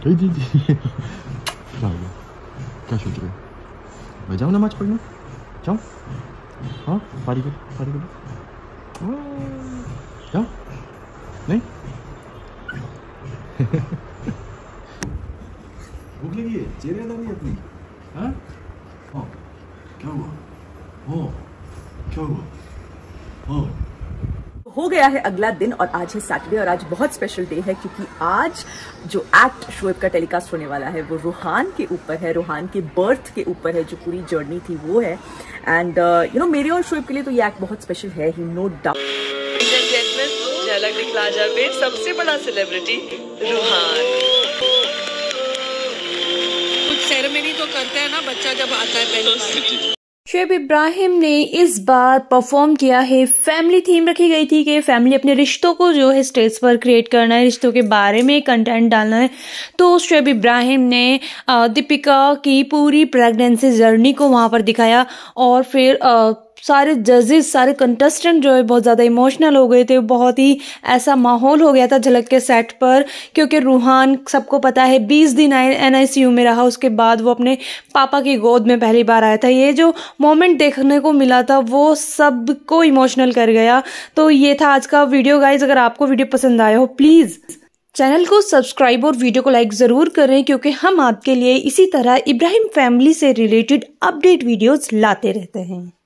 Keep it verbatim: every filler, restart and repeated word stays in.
जी जी क्या हो गया? क्या सोच रहे हो? मैं जाऊँ नमाज पढ़ने? जाऊँ? हाँ पारी कर पारी कर जाऊँ? नहीं? भूख लगी है? चेहरे याद आ रही है अपनी? हाँ? हाँ क्या हुआ? हाँ क्या हुआ? हाँ हो गया है अगला दिन और आज है सैटरडे और आज बहुत स्पेशल डे है क्योंकि आज जो एक्ट शोएब का टेलीकास्ट होने वाला है वो रूहान के ऊपर है, रूहान के बर्थ के ऊपर है, जो पूरी जर्नी थी वो है। एंड यू नो मेरे और शोएब के लिए तो ये एक्ट बहुत स्पेशल है ही, नो डाउट। झलक दिखला जाए सबसे बड़ा सेलिब्रिटी रूहान। कुछ सेरेमनी तो करते हैं ना बच्चा जब आता है पहली बार। शोएब इब्राहिम ने इस बार परफॉर्म किया है, फैमिली थीम रखी गई थी कि फैमिली अपने रिश्तों को जो है स्टेज पर क्रिएट करना है, रिश्तों के बारे में कंटेंट डालना है। तो शोएब इब्राहिम ने दीपिका की पूरी प्रेगनेंसी जर्नी को वहां पर दिखाया और फिर आ, सारे जजेस, सारे कंटेस्टेंट जो है बहुत ज़्यादा इमोशनल हो गए थे। बहुत ही ऐसा माहौल हो गया था झलक के सेट पर, क्योंकि रूहान सबको पता है बीस दिन एन आई सी यू में रहा, उसके बाद वो अपने पापा की गोद में पहली बार आया था। ये जो मोमेंट देखने को मिला था वो सबको इमोशनल कर गया। तो ये था आज का वीडियो गाइज। अगर आपको वीडियो पसंद आया हो प्लीज़ चैनल को सब्सक्राइब और वीडियो को लाइक ज़रूर करें, क्योंकि हम आपके लिए इसी तरह इब्राहिम फैमिली से रिलेटेड अपडेट वीडियोज़ लाते रहते हैं।